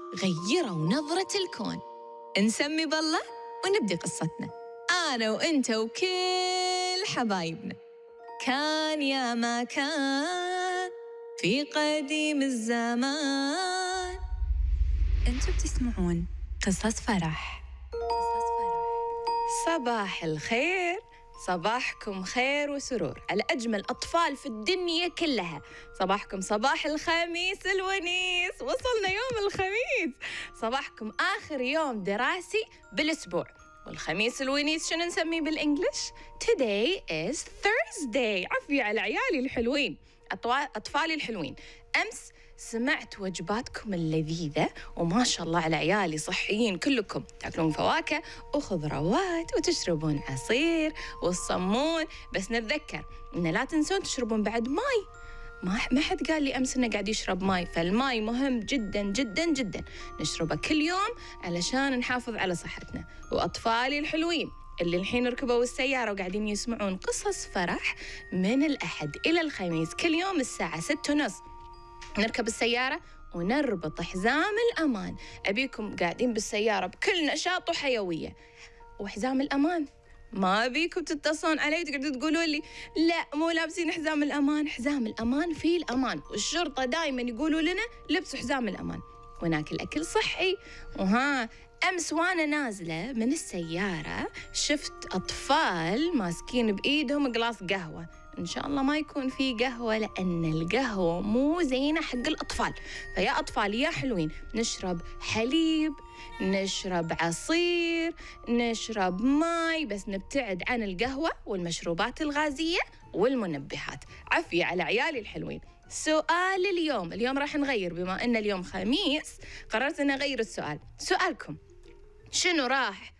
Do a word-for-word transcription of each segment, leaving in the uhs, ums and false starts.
غيروا نظرة الكون. نسمي بالله ونبدي قصتنا، أنا وإنت وكل حبايبنا. كان يا ما كان في قديم الزمان. أنتوا بتسمعون قصص فرح. قصص فرح. صباح الخير، صباحكم خير وسرور على أجمل أطفال في الدنيا كلها. صباحكم صباح الخميس الونيس، وصلنا يوم الخميس. صباحكم آخر يوم دراسي بالأسبوع، والخميس الونيس شنو نسميه بالإنجليش؟ Today is Thursday. عفي على عيالي الحلوين، أطفالي الحلوين. أمس سمعت وجباتكم اللذيذة، وما شاء الله على عيالي صحيين كلكم، تاكلون فواكه وخضروات وتشربون عصير وتصمون. بس نتذكر إن لا تنسون تشربون بعد ماي. ما ما حد قال لي أمس إنه قاعد يشرب ماي، فالماي مهم جدا جدا جدا، نشربه كل يوم علشان نحافظ على صحتنا. وأطفالي الحلوين اللي الحين ركبوا السيارة وقاعدين يسمعون قصص فرح من الأحد إلى الخميس كل يوم الساعة ستة ونص، نركب السيارة ونربط حزام الأمان. أبيكم قاعدين بالسيارة بكل نشاط وحيوية، وحزام الأمان ما أبيكم تتصلون علي وتقعدوا تقولوا لي لا مو لابسين حزام الأمان. حزام الأمان فيه الأمان، والشرطة دايما يقولوا لنا لبسوا حزام الأمان، وناكل أكل صحي. وها أمس وأنا نازلة من السيارة شفت أطفال ماسكين بإيدهم قلاص قهوة. إن شاء الله ما يكون في قهوة، لأن القهوة مو زينة حق الأطفال. فيا أطفال يا حلوين، نشرب حليب، نشرب عصير، نشرب ماي، بس نبتعد عن القهوة والمشروبات الغازية والمنبهات. عفية على عيالي الحلوين. سؤال اليوم، اليوم راح نغير، بما أن اليوم خميس قررت أن أغير السؤال. سؤالكم شنو راح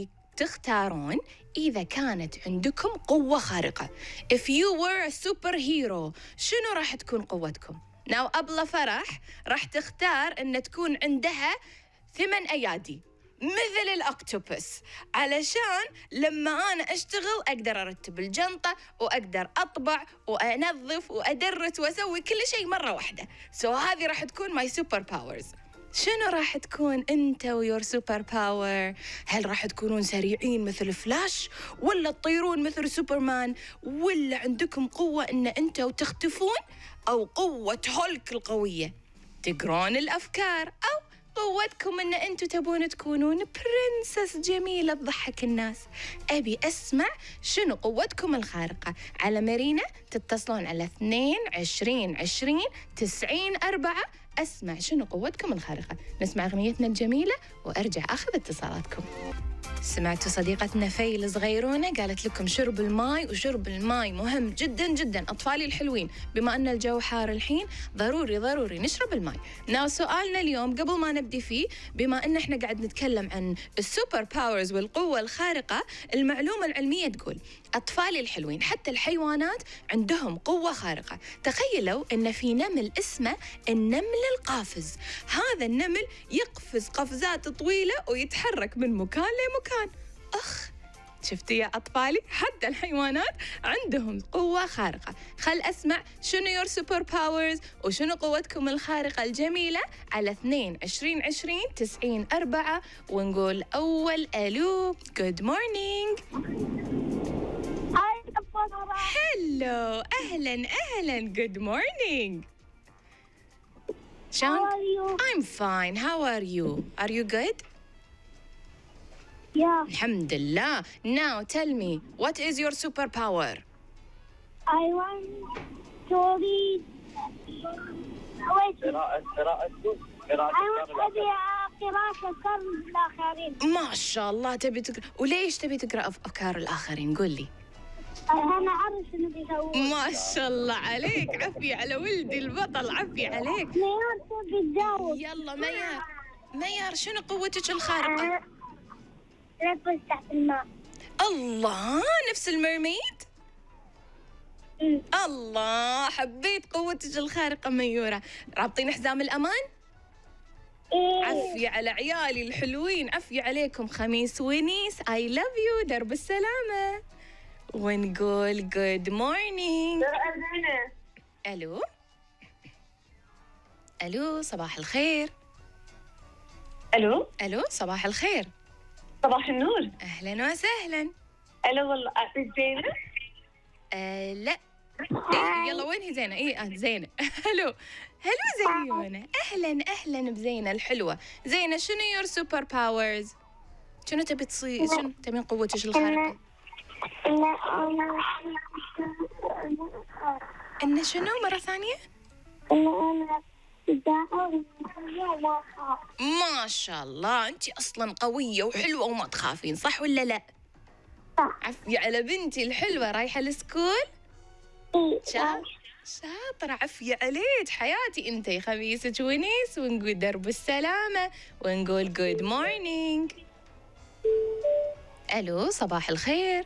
تختارون إذا كانت عندكم قوة خارقة؟ If you were a superhero، شنو راح تكون قوتكم؟ ناو أبلة فرح راح تختار أن تكون عندها ثمان أيادي مثل الأكتوبس، علشان لما أنا أشتغل أقدر أرتب الجنطة وأقدر أطبع وأنظف وأدرس وأسوي كل شيء مرة واحدة. سو هذه راح تكون my super powers. شنو راح تكون أنت ويور سوبر باور؟ هل راح تكونون سريعين مثل فلاش، ولا تطيرون مثل سوبرمان، ولا عندكم قوة أن أنتوا تختفون، أو قوة هولك القوية تقرون الأفكار، أو قوتكم أن أنتوا تبون تكونون برنسس جميلة تضحك الناس؟ أبي أسمع شنو قوتكم الخارقة. على مارينا تتصلون على اثنين عشرين عشرين تسعين أربعة، أسمع شنو قوتكم الخارقة. نسمع أغنيتنا الجميلة وأرجع أخذ اتصالاتكم. سمعتوا صديقتنا في الصغيرونة قالت لكم شرب الماي، وشرب الماي مهم جدا جدا. أطفالي الحلوين، بما أن الجو حار الحين ضروري ضروري نشرب الماي. ناو سؤالنا اليوم قبل ما نبدي فيه، بما أن احنا قاعد نتكلم عن السوبر باورز والقوة الخارقة، المعلومة العلمية تقول أطفالي الحلوين حتى الحيوانات عندهم قوة خارقة. تخيلوا أن في نمل اسمه النمل القافز. هذا النمل يقفز قفزات طويلة ويتحرك من مكان لمكان. أخ، شفتوا يا أطفالي حتى الحيوانات عندهم قوة خارقة. خل أسمع شنو يور سوبر باورز وشنو قوتكم الخارقة الجميلة على اثنين عشرين عشرين تسعين أربعة، ونقول أول ألو. Good morning. هلو، أهلا أهلا. Good morning. How are you? I'm fine. How are you? Are you good? Yeah. الحمد لله. Now tell me, what is your superpower? I want to read. Wait. قراءة قراءة قراءة I want to be قراءة أفكار الآخرين. ما شاء الله تبي تقرأ. وليش تبي تقرأ أفكار الآخرين؟ قل لي. أنا أعرف شنو بيسوون. ما شاء الله عليك، عفي على ولدي البطل، عفي عليك. ميار تبي تجاوب. يلا ميار، ميار شنو قوتك الخارقة؟ نفس تحت الماء. الله، نفس الميرميد؟ أمم. الله، حبيت قوتك الخارقة ميورة. رابطين حزام الأمان؟ إيه. عفي على عيالي الحلوين، عفي عليكم. خميس ونيس، I love you، درب السلامة. ونقول good morning. ألو ألو، صباح الخير. الو الو صباح الخير. صباح النور. اهلا وسهلا. الو والله زينة. آه لا. إيه يلا وين هي زينة؟ ايه آه زينة. هلو هلو زيونة. اهلا اهلا بزينة الحلوة. زينة شنو يور سوبر باورز؟ شنو تبي تصير؟ شنو تبين قوتك الخارقة؟ ان شنو مرة ثانية؟ ما شاء الله انت اصلا قوية وحلوة وما تخافين، صح ولا لا؟ صح. عفي على بنتي الحلوة، رايحة السكول؟ شاطرة شاطرة، عفية عليك حياتي انتي. خميسك ونيس ونقول درب السلامة ونقول جود مورنينج. الو صباح الخير.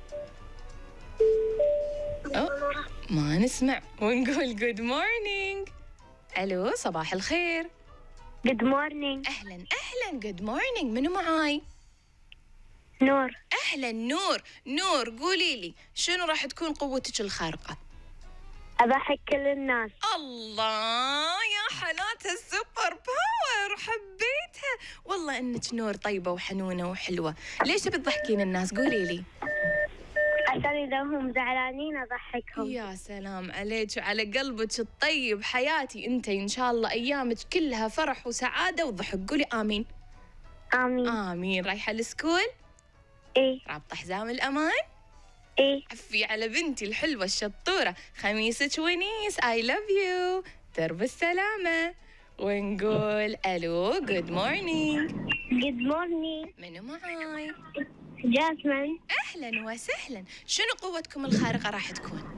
أوه. ما نسمع ونقول جود مورنينج. الو صباح الخير. Good morning. اهلا اهلا جود مورنينج. منو معاي؟ نور. اهلا نور. نور قولي لي شنو راح تكون قوتك الخارقة؟ أضحك كل الناس. الله يا حالات السوبر باور، حبيتها والله. انك نور طيبة وحنونة وحلوة. ليش تبي تضحكين الناس؟ قولي لي. عشان إذا هم زعلانين أضحكهم. يا سلام عليك وعلى قلبك الطيب حياتي انتي. ان شاء الله ايامك كلها فرح وسعادة وضحك. قولي امين. آمين. امين. رايحة السكول؟ إيه رابطة حزام الامان؟ إيه. عفي على بنتي الحلوة الشطورة. خميسك ونيس I love you. درب السلامة ونقول ألو جود مورنينج. Good morning. منو معاي؟ جاسمين. أهلا وسهلا. شنو قوتكم الخارقة راح تكون؟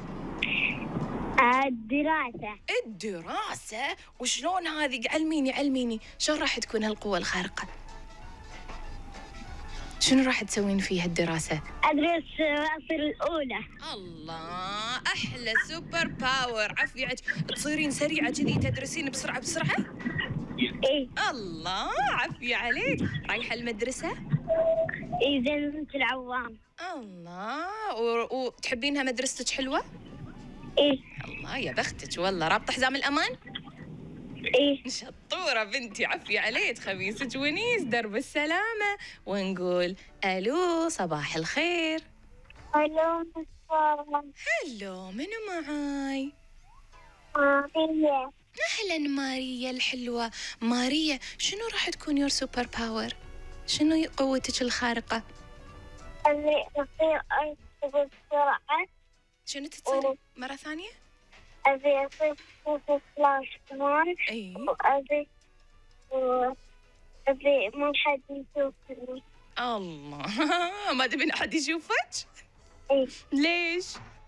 الدراسة. الدراسة؟ وشلون هذه؟ علميني علميني شلون راح تكون هالقوة الخارقة؟ شنو راح تسوين فيها الدراسة؟ أدرس أصير الأولى. الله أحلى سوبر باور. عفية تصيرين سريعة كذي تدرسين بسرعة بسرعة؟ إيه. الله عفية عليك. رايحة المدرسة؟ إيه زي بنت العوام. الله و... وتحبينها مدرستك حلوة؟ إيه. الله يا بختك والله. رابطة حزام الأمان؟ إيه. شطورة بنتي. عفية عليك. خميسك ونيس درب السلامة ونقول ألو صباح الخير. ألو مصطفى. هلو منو معاي؟ ماريا. أهلا ماريا الحلوة. ماريا شنو راح تكون يور سوبر باور؟ شنو قوتك الخارقة؟ أبي أصير أركض بسرعة. شنو تتصيرين؟ مرة ثانية؟ أبي أصير في فلاش مان. أي. وأبي أبي ما حد يشوفني. الله ما تبين أحد يشوفك؟ إيه. ليش؟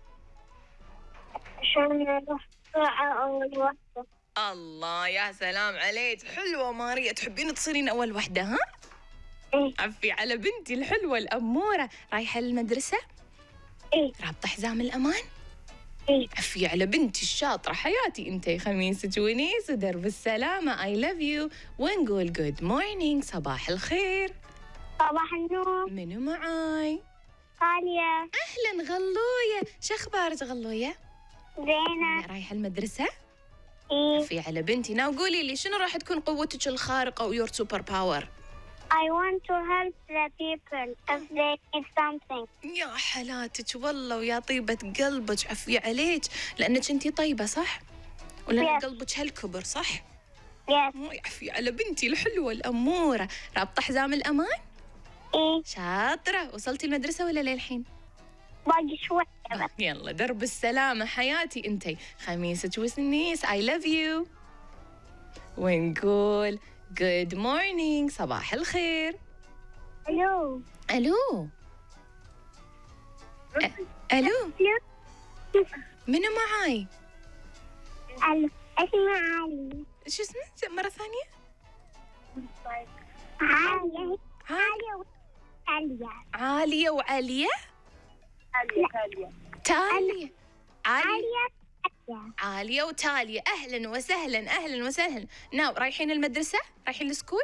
عشان أروح بسرعة أول وحدة. الله يا سلام عليك. حلوة ماريا. تحبين تصيرين أول وحدة ها؟ إيه. عفي على بنتي الحلوة الأمورة. رايحة المدرسة؟ إيه. رابطة حزام الأمان؟ إيه. عفي على بنتي الشاطرة حياتي انتي. خميسك ونيس ودرب السلامة I love you ونقول good morning صباح الخير. صباح النور. منو معاي؟ غالية. أهلا غلوية. شخبارك غلوية؟ زينة. رايحة المدرسة؟ إيه. عفي على بنتي. ناو قولي لي شنو راح تكون قوتك الخارقة ويور سوبر باور؟ I want to help the people if they need something. يا حلاتك والله ويا طيبة قلبك. عفي عليك لأنك انتي طيبة صح؟ ولأن Yes. قلبك هالكبر صح؟ Yes. عفي على بنتي الحلوة الأمورة. رابطة حزام الأمان؟ إيه. شاطرة. وصلتي المدرسة ولا للحين؟ باقي شوية آه، بس. يلا درب السلامة حياتي انتي. خميسك وسنيس I love you ونقول good morning صباح الخير. ألو. ألو أ- ألو منو معاي؟ ألو. اسمي علي. شو اسمك مرة ثانية؟ علي. عالية. عليا. عالية وعالية؟ عليا. تالية. عالية عليا. عالية وتالية. أهلا وسهلا أهلا وسهلا. ناو رايحين المدرسة؟ رايحين السكول؟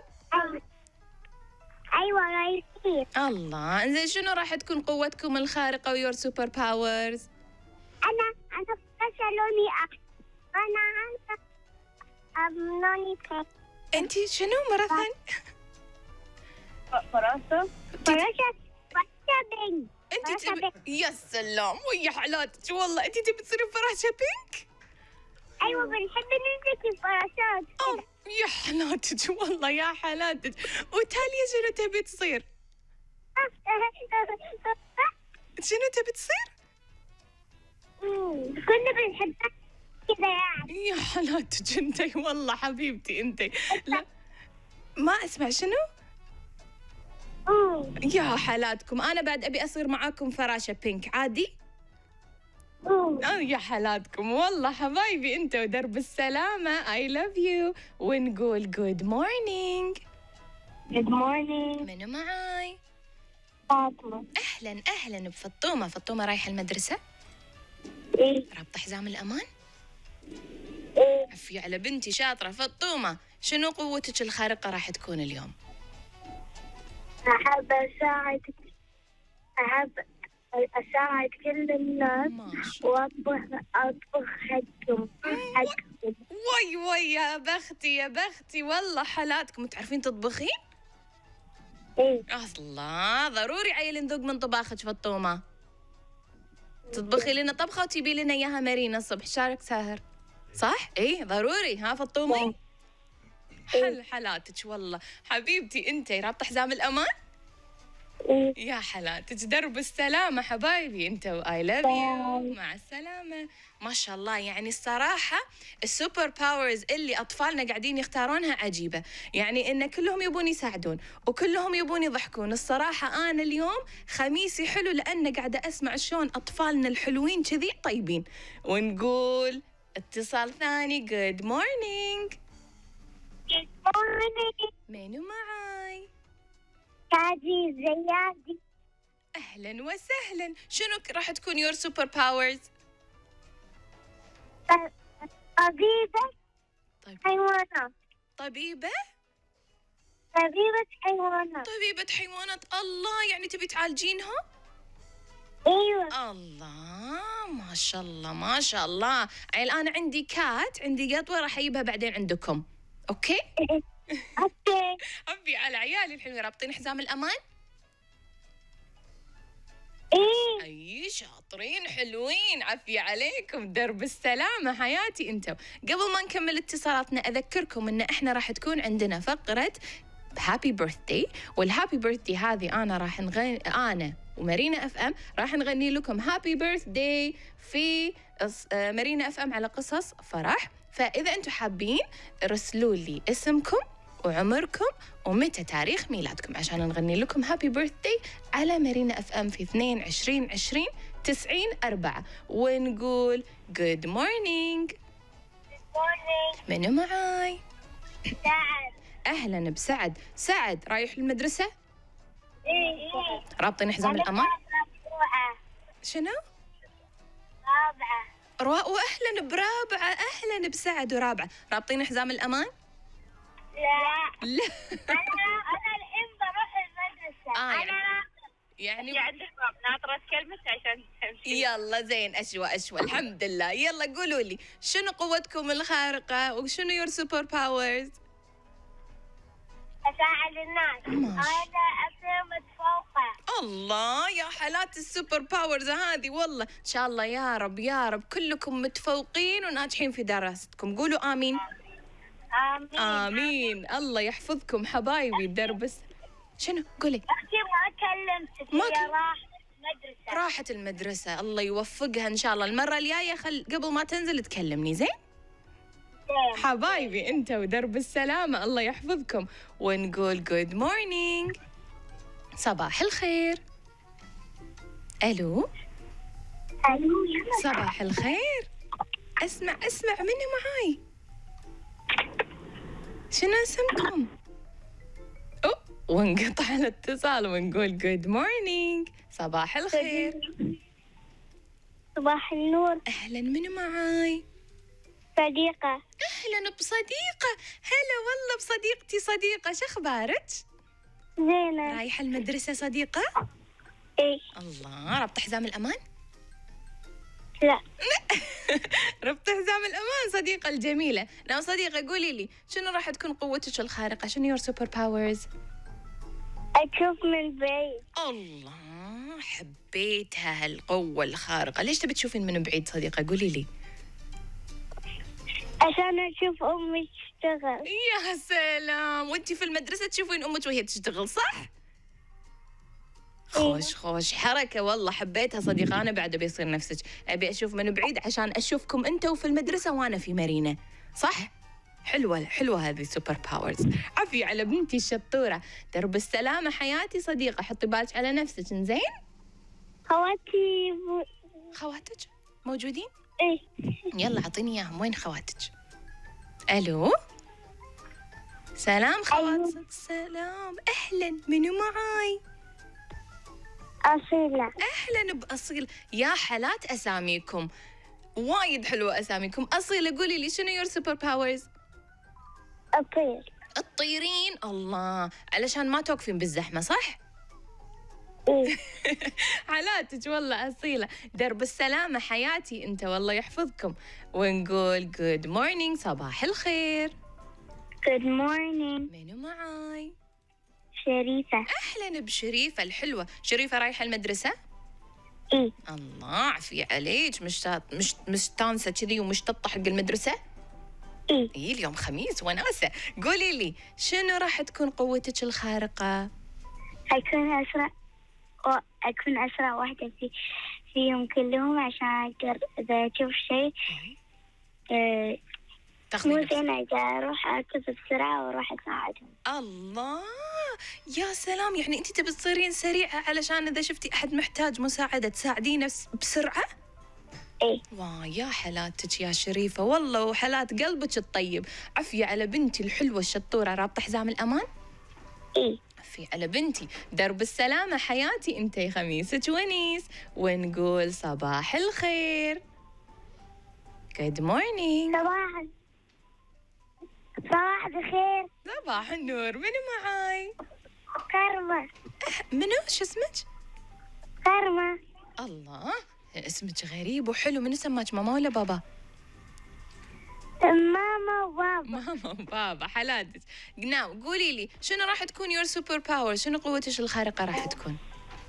أيوة رايحين. الله إنزين شنو راح تكون قوتكم الخارقة ويور سوبر باورز؟ أنا أنا بس لوني أحمر. أنا أنا أم لوني بينك. أنت شنو مرة ثانية؟ فراشة. فراشة فراشة بينك. أنت فراشة تبي يا سلام ويا حالاتك والله أنت تبي تصيري فراشة بينك؟ أيوة بنحب نمسك الفراشات. أوه يا حالاتك والله يا حالاتك. وتاليا شنو تبي تصير؟ شنو تبي تصير؟ كنا بنحبها كذا يعني. يا حالاتك انتي والله حبيبتي انتي. لا ما اسمع شنو؟ أوه. يا حالاتكم انا بعد ابي اصير معاكم فراشة بينك عادي؟ أوه. اه يا حالاتكم والله حبايبي انتوا ودرب السلامة. I love you ونقول good morning. Good morning. منو معاي؟ فاطمة. اهلا اهلا بفطومة. فطومة رايحة المدرسة؟ إيه. رابطة حزام الامان؟ إيه. عفي على بنتي شاطرة فطومة. شنو قوتك الخارقة راح تكون اليوم؟ أحب أساعد أحب أساعد كل الناس ما شاء وأطبخ أطبخ حقهم حقهم. وي وي يا بختي يا بختي والله حالاتكم. تعرفين تطبخين؟ إيه. الله ضروري عيل نذوق من طباخك فطومة. تطبخي لنا طبخة وتجيبي لنا إياها مارينا الصبح شارك ساهر صح؟ إيه ضروري ها فطومة؟ حل حالاتك والله حبيبتي انتي. رابطة حزام الأمان؟ إيه. يا حالاتك درب السلامة حبايبي انتوا. اي لاف يو مع السلامة. ما شاء الله يعني الصراحة السوبر باورز اللي أطفالنا قاعدين يختارونها عجيبة. يعني إن كلهم يبون يساعدون وكلهم يبون يضحكون. الصراحة أنا اليوم خميسي حلو لأن قاعدة أسمع شلون أطفالنا الحلوين كذي طيبين. ونقول اتصال ثاني. جود مورنينج. Good morning. منو معاي؟ كادي زيادي. أهلا وسهلا. شنو راح تكون يور سوبر باورز؟ طبيبة طيب حيوانات. طبيبة؟ طبيبة حيوانات. طبيبة حيوانات. الله يعني تبي تعالجينها؟ أيوة. الله ما شاء الله ما شاء الله. عيل أنا عندي كات عندي قطوة راح أجيبها بعدين عندكم. أوكي؟ أوكي. أبي على عيالي الحلوين. رابطين حزام الأمان؟ إيه. أي شاطرين حلوين. عفي عليكم درب السلامة حياتي انتوا. قبل ما نكمل اتصالاتنا أذكركم إن إحنا راح تكون عندنا فقرة هابي بيرثدي. والهابي بيرثدي هذه أنا راح نغني أنا ومارينا اف ام راح نغني لكم هابي بيرثدي في مارينا اف ام على قصص فرح. فإذا أنتم حابين ارسلوا لي اسمكم وعمركم ومتى تاريخ ميلادكم عشان نغني لكم هابي بيرثدي على مارينا اف ام في اثنين عشرين عشرين تسعين أربعة. ونقول جود مورنينج. morning. منو معاي؟ سعد. أهلا بسعد. سعد رايح المدرسة؟ إيه. رابطين حزام الأمان؟ رابعة. شنو؟ رابعة. رواء وأهلا برابعة. أهلا بسعد ورابعة. رابطين حزام الأمان؟ لا. لا أنا أنا الحين بروح المدرسة. آه، يعني- أنا يعني عندك ناطرة كلمة عشان تمشي. يلا زين أشوى أشوى الحمد لله. يلا قولوا لي شنو قوتكم الخارقة وشنو يور سوبر باورز؟ أساعد الناس. ماشي. أنا أصير متفوقة. الله يا حالات السوبر باورز هذه والله. إن شاء الله يا رب يا رب كلكم متفوقين وناجحين في دراستكم. قولوا آمين. آمين. آمين. الله يحفظكم حبايبي بدربس. شنو قولي؟ أختي ما كلمتك. ما هي كل- راحت المدرسة. راحت المدرسة. الله يوفقها إن شاء الله. المرة الجاية خل قبل ما تنزل تكلمني زين؟ زين. حبايبي انت ودرب السلامة. الله يحفظكم. ونقول جود مورنينج. صباح الخير. الو ألو. صباح الخير. اسمع اسمع منو معاي؟ شنو اسمكم؟ أوه. ونقطع الاتصال ونقول جود مورنينج. صباح الخير. صباح النور. اهلا منو معاي؟ صديقة. اهلا بصديقة. هلا والله بصديقتي. صديقة شخبارك؟ زينة. رايحة المدرسة صديقة؟ إيه. الله رابطة حزام الأمان؟ لا. ربط حزام الأمان صديقة الجميلة. نعم صديقة قولي لي شنو راح تكون قوتك الخارقة؟ شنو يور سوبر باورز؟ أشوف من بعيد. الله حبيتها هالقوة الخارقة. ليش تبي تشوفين من بعيد صديقة؟ قولي لي. عشان أشوف أمي تشتغل. يا سلام، وانتي في المدرسة تشوفين أمك وهي تشتغل صح؟ خوش خوش حركة والله حبيتها صديقة. أنا بعد بيصير نفسك، أبي أشوف من بعيد عشان أشوفكم أنتوا في المدرسة وأنا في مارينا، صح؟ حلوة حلوة هذه سوبر باورز. عافية على بنتي الشطورة. درب السلامة حياتي صديقة، حطي بالك على نفسك إنزين؟ خواتي ب... خواتك موجودين؟ إيه. يلا أعطيني إياهم. وين خواتك؟ ألو سلام خوات. سلام أهلا، منو معاي؟ أصيلة. أهلا بأصيل. يا حالات أساميكم وايد حلوة أساميكم. أصيلة قولي لي شنو يور سوبر باورز؟ أطير. الطيرين. الله، علشان ما توقفين بالزحمة صح؟ إيه. حالاتك والله أصيلة. درب السلامة حياتي أنت والله يحفظكم. ونقول جود مورنينج صباح الخير. Good morning. منو معاي؟ شريفة. أهلا بشريفة الحلوة. شريفة رايحة المدرسة؟ إيه. الله عافية عليك. مشتاط مش مستانسة كذي ومشتطة حق المدرسة؟ إيه. إيه اليوم خميس وناسة. قولي لي شنو راح تكون قوتك الخارقة؟ أكون أسرع وأكون أسرع واحدة في فيهم كلهم عشان أقدر إذا أشوف شيء آه تاخذي مو نفسك. زين أجي أروح أركض بسرعة وأروح أساعدهم. الله يا سلام، يعني أنت تبي تصيرين سريعة علشان إذا شفتي أحد محتاج مساعدة تساعدينه بس- بسرعة؟ إيه. واه يا حالاتك يا شريفة والله، وحالات قلبك الطيب. عافية على بنتي الحلوة الشطورة. رابطة حزام الأمان؟ إيه. عافية على بنتي. درب السلامة حياتي أنتي خميسك ونيس. ونقول صباح الخير. Good morning. صباح صباح الخير. صباح النور. منو معاي؟ كرمة. منو شو اسمك؟ كرمة. الله اسمك غريب وحلو. منو سماك، ماما ولا بابا؟ ماما وبابا. ماما وبابا. حلاتك. ناو قولي لي شنو راح تكون يور سوبر باور؟ شنو قوتك الخارقة راح تكون؟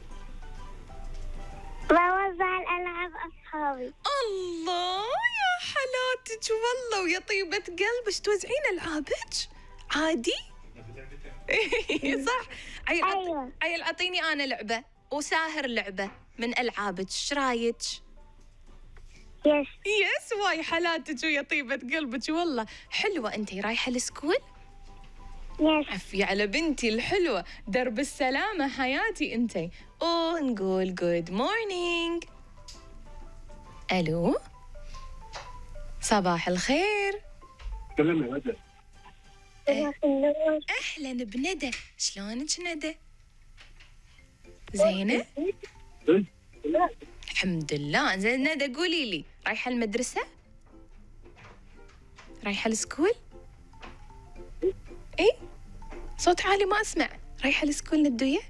بوزع الألعاب أصحابي. الله يا حلاتك والله ويا طيبة قلبك. توزعين ألعابك عادي؟ صح. عيل عط- أيوة. عيل أعطيني أنا لعبة وساهر لعبة من ألعابك، ايش رايك؟ يس. يس واي حلاتك ويا طيبة قلبك والله. حلوة. أنتي رايحة السكول؟ يس. عفي على بنتي الحلوة. درب السلامة حياتي أنتي. ونقول جود مورنينج. ألو صباح الخير. تكلم يا ندى. صباح النور. أهلا بندى. شلونك ندى؟ زينة؟ الحمد لله. زين ندى قولي لي رايحة المدرسة؟ رايحة السكول؟ إيه؟ صوت عالي ما أسمع. رايحة السكول ندوية؟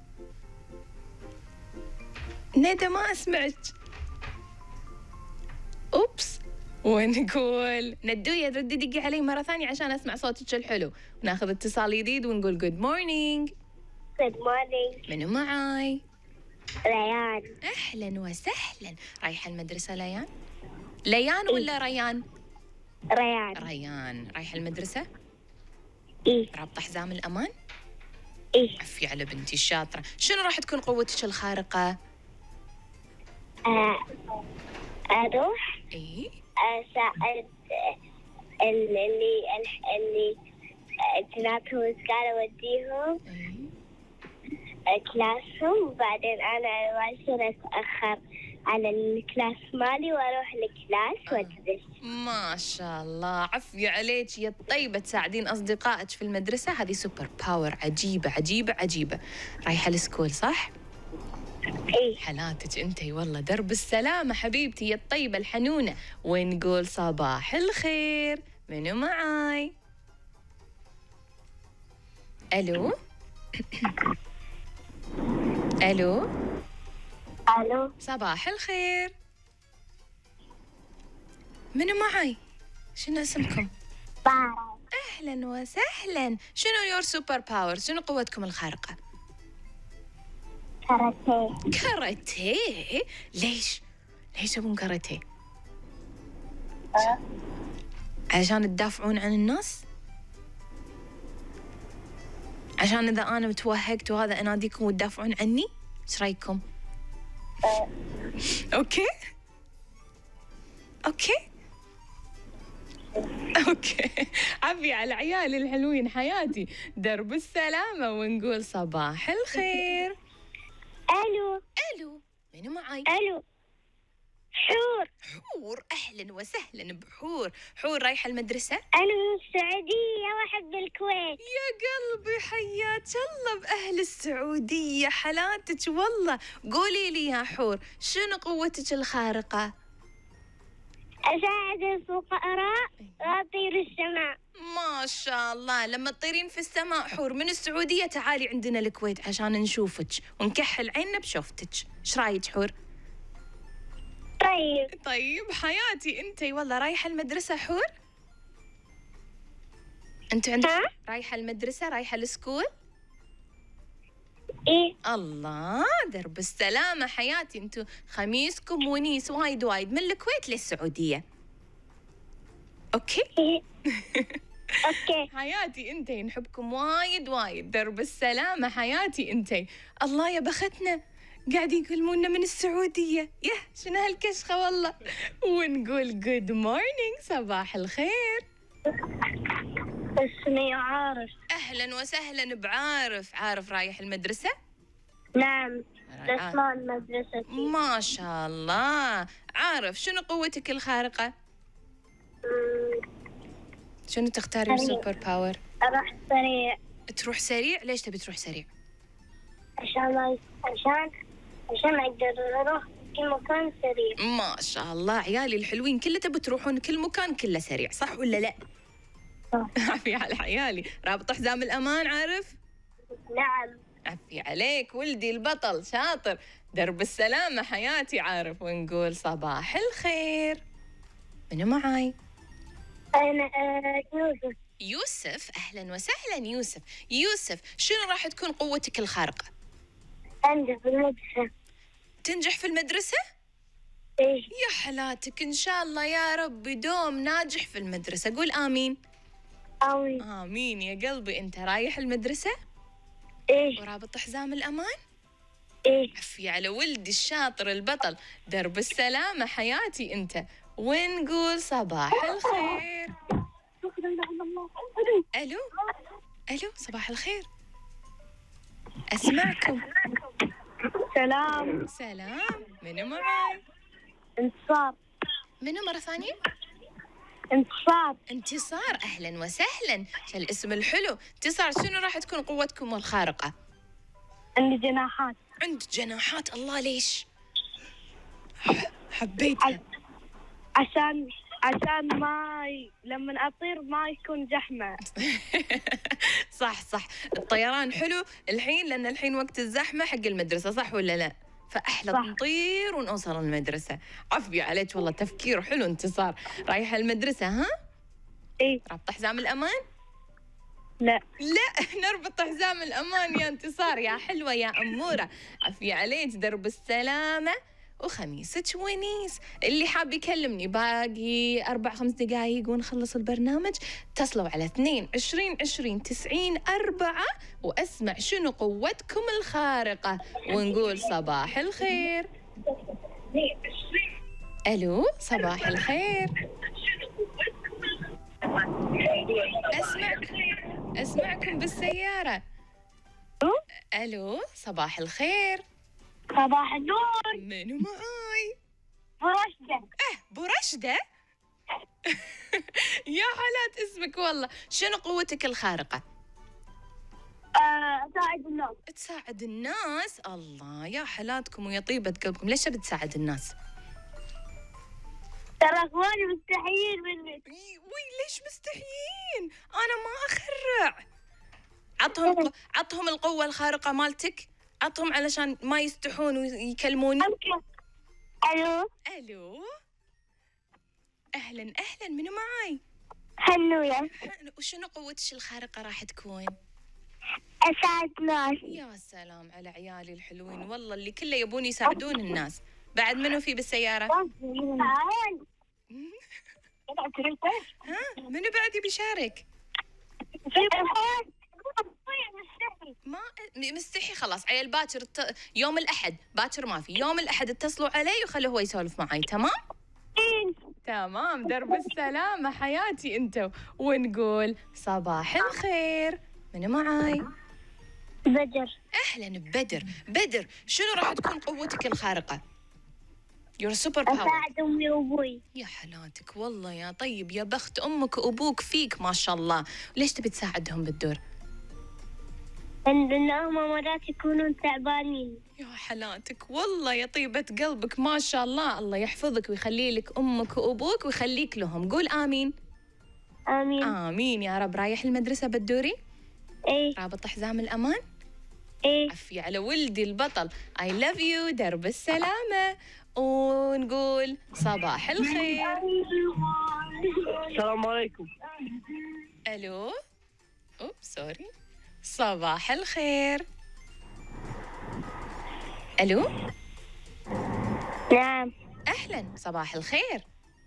ندى ما أسمعك. أوبس. ونقول ندوية ردي دقي علي مرة ثانية عشان أسمع صوتك الحلو. وناخذ اتصال جديد ونقول جود مورنينج. Good morning. منو معاي؟ ريان. أهلا وسهلا. رايحة المدرسة ليان؟ ليان ولا ريان؟ ريان. ريان. رايحة المدرسة؟ إيه. رابطة حزام الأمان؟ إيه. عفي على بنتي الشاطرة. شنو راح تكون قوتك الخارقة؟ آه، أروح إيه؟ أساعد اللي اللي اثنيناتهم قالوا أوديهم إيه؟ كلاسهم وبعدين أنا ما يصير أتأخر على الكلاس مالي وأروح الكلاس وأدرس. ما شاء الله. عفي عليك يا الطيبة. تساعدين أصدقائك في المدرسة. هذه سوبر باور عجيبة عجيبة عجيبة. رايحة السكول صح؟ إيه. حلاتك انتي والله. درب السلامة حبيبتي يا الطيبة الحنونة. ونقول صباح الخير. منو معاي؟ ألو ألو ألو. صباح الخير. منو معاي؟ شنو اسمكم؟ بارة. أهلا وسهلا. شنو يور سوبر باور؟ شنو قوتكم الخارقة؟ كاراتيه. كاراتيه؟ ليش؟ ليش تبون كاراتيه؟ أه. عشان تدافعون عن الناس؟ عشان إذا أنا متوهقت وهذا أناديكم وتدافعون عني؟ إيش رأيكم؟ أه. أوكي؟ أوكي؟ أوكي. عفي على عيالي الحلوين حياتي. درب السلامة ونقول صباح الخير. ألو. ألو، منو معاي؟ ألو. حور. حور، أهلا وسهلا بحور. حور رايحة المدرسة؟ أنا من السعودية وأحب الكويت. يا قلبي حياك الله بأهل السعودية، حالاتك والله. قولي لي يا حور، شنو قوتك الخارقة؟ أساعد الفقراء وأطير السماء. ما شاء الله. لما تطيرين في السماء حور من السعودية تعالي عندنا الكويت عشان نشوفك ونكحل عيننا بشوفتك. ايش رايك حور؟ طيب. طيب حياتي انتي والله رايحة المدرسة حور؟ انت عندك ها؟ رايحة المدرسة، رايحة السكول؟ إيه. الله، درب السلامة حياتي. انتو خميسكم ونيس وايد وايد من الكويت للسعودية. اوكي؟ إيه. أوكي. حياتي انتي نحبكم وايد وايد. درب السلامة حياتي انتي. الله يا بختنا قاعدين يكلمونا من السعودية. يه شنو هالكشخة والله. ونقول جود مورنينج، صباح الخير. اسمي عارف. أهلا وسهلا بعارف. عارف رايح المدرسة؟ نعم. الأسماء المدرسة. ما شاء الله. عارف شنو قوتك الخارقة؟ شنو تختاري السوبر باور؟ أروح سريع. تروح سريع؟ ليش تبي تروح سريع؟ عشان ما عشان عشان أقدر أروح كل مكان سريع. ما شاء الله عيالي الحلوين كله تبي تروحون كل مكان كله سريع، صح ولا لا؟ عفي على عيالي. رابط حزام الأمان عارف؟ نعم. عفي عليك ولدي البطل شاطر. درب السلامة حياتي عارف. ونقول صباح الخير. منو معاي؟ أنا آه، يوسف. يوسف، أهلا وسهلا يوسف. يوسف شنو راح تكون قوتك الخارقة؟ عندي في المدرسة. تنجح في المدرسة؟ إيه. يا حلاتك إن شاء الله يا رب دوم ناجح في المدرسة. قول آمين. أوي. آمين يا قلبي. أنت رايح المدرسة؟ إيه. ورابط حزام الأمان؟ إيه. عفي على ولدي الشاطر البطل. درب السلامة حياتي أنت. ونقول صباح الخير. ألو ألو صباح الخير. أسمعكم. سلام. سلام. منو معاي؟ انتصار. منو مرة ثانية؟ انتصار. انتصار، أهلا وسهلا. شو الاسم الحلو. انتصار شنو راح تكون قوتكم الخارقة؟ عندي جناحات. عندك جناحات، الله ليش؟ حبيتها. عشان عشان ما ي... لما أطير ما يكون زحمة. صح صح. الطيران حلو الحين لأن الحين وقت الزحمة حق المدرسة، صح ولا لا؟ فأحلى صح. نطير ونوصل المدرسة. عفي عليك والله تفكير حلو انتصار. رايحة المدرسة ها؟ إيه. رابطة حزام الأمان؟ لا. لا نربط حزام الأمان يا انتصار يا حلوة يا أمورة. عفي عليك. درب السلامة وخميسك ونيس. اللي حاب يكلمني باقي أربع خمس دقايق ونخلص البرنامج، اتصلوا على اثنين عشرين عشرين تسعين أربعة وأسمع شنو قوتكم الخارقة ونقول صباح الخير. ألو صباح الخير. أسمعكم أسمعكم بالسيارة. ألو صباح الخير. صباح النور. منو معاي؟ برشدة. اه برشدة. يا حالات اسمك والله. شنو قوتك الخارقة؟ أساعد الناس. تساعد الناس. الله يا حالاتكم ويا طيبة قلبكم. ليش بتساعد الناس؟ ترى اخواني مستحيين منك. وي ليش مستحيين؟ انا ما اخرع. عطهم عطهم القوة الخارقة مالتك. عطهم علشان ما يستحون ويكلموني. الو. الو أهلا أهلا، منو معاي؟ حنوية. وشنو قوتش الخارقة راح تكون؟ أساعد ناس. يا سلام على عيالي الحلوين والله، اللي كله يبون يساعدون الناس. بعد منو في بالسيارة؟ ها منو بعد يبي يشارك؟ ما مستحي خلاص عيال باكر الت... يوم الأحد باكر ما في، يوم الأحد اتصلوا علي وخلوا هو يسولف معي. تمام؟ تمام، درب السلامة حياتي انتو. ونقول صباح الخير، منو معاي؟ بدر. أهلا ببدر. بدر شنو راح تكون قوتك الخارقة؟ Your super power. أساعد أمي وأبوي. يا حلاتك والله يا طيب، يا بخت أمك وأبوك فيك ما شاء الله. ليش تبي تساعدهم بالدور؟ لأنهم مرات يكونون تعبانين. يا حلاتك والله يا طيبة قلبك ما شاء الله. الله يحفظك ويخلي لك أمك وأبوك ويخليك لهم. قول آمين. آمين. آمين يا رب. رايح المدرسة بالدوري؟ إيه. رابط حزام الأمان؟ إيه. عفي على ولدي البطل. I love you. درب السلامة. ونقول صباح الخير. السلام عليكم. ألو. أوب سوري. صباح الخير. ألو. نعم. أهلا، صباح الخير.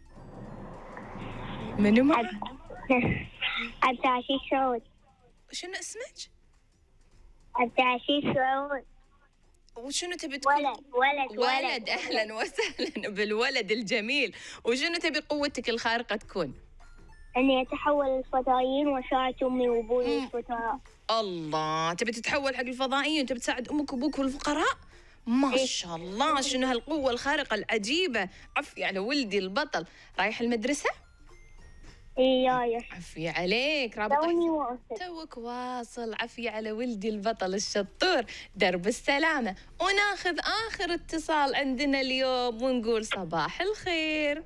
منو معك؟ عبد العزيز سعود. شنو اسمك؟ عبد العزيز سعود. وشنو تبي تكون؟ ولد ولد ولد. ولد. أهلا وسهلا بالولد الجميل. وشنو تبي قوتك الخارقة تكون؟ أني أتحول للفضائيين وأساعد أمي وأبوي مم. والفقراء. الله، تبي تتحول حق الفضائيين وتبي تساعد أمك وأبوك والفقراء؟ ما إيه. شاء الله، شنو هالقوة الخارقة العجيبة. عفي على ولدي البطل. رايح المدرسة؟ إيه يايا. عفي عليك. رابط توني واصل. توك واصل. عفي على ولدي البطل الشطور. درب السلامة. وناخذ آخر اتصال عندنا اليوم ونقول صباح الخير.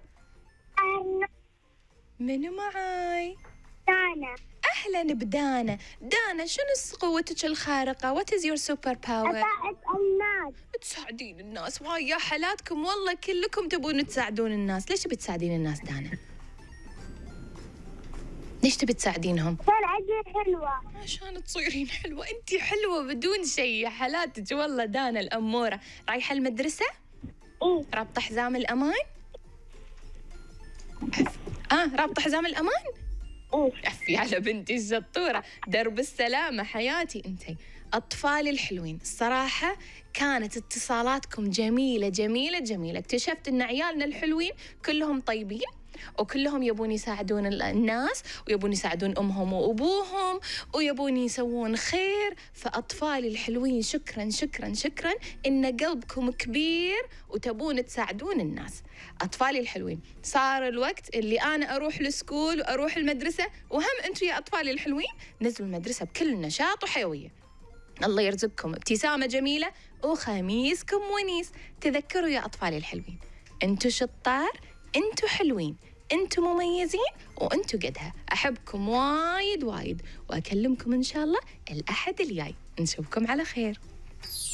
منو معاي؟ دانا. أهلا بدانا. دانا شنو قوتك الخارقة؟ What is your super power؟ أساعد الناس. تساعدين الناس. واي يا حالاتكم والله كلكم تبون تساعدون الناس. ليش تبي تساعدين الناس دانا؟ ليش تبي تساعدينهم؟ عشان عندي حلوة. عشان تصيرين حلوة. أنتي حلوة بدون شيء يا حالاتك والله دانا الأمورة. رايحة المدرسة؟ إيه. رابطة حزام الأمان؟ آه رابطة حزام الأمان؟ إيه. عفي على بنتي الشطورة. درب السلامة حياتي أنتي. أطفالي الحلوين، الصراحة كانت اتصالاتكم جميلة جميلة جميلة. اكتشفت أن عيالنا الحلوين كلهم طيبين وكلهم يبون يساعدون الناس ويبون يساعدون أمهم وأبوهم ويبون يسوون خير. فأطفالي الحلوين شكراً شكراً شكراً إن قلبكم كبير وتبون تساعدون الناس. أطفالي الحلوين، صار الوقت اللي أنا أروح للسكول وأروح المدرسة، وهم أنتم يا أطفالي الحلوين نزلوا المدرسة بكل نشاط وحيوية. الله يرزقكم ابتسامة جميلة وخميسكم ونيس. تذكروا يا أطفالي الحلوين، أنتوا شطار، أنتوا حلوين، أنتوا مميزين، وأنتوا قدها. أحبكم وايد وايد، وأكلمكم إن شاء الله الأحد الجاي. نشوفكم على خير.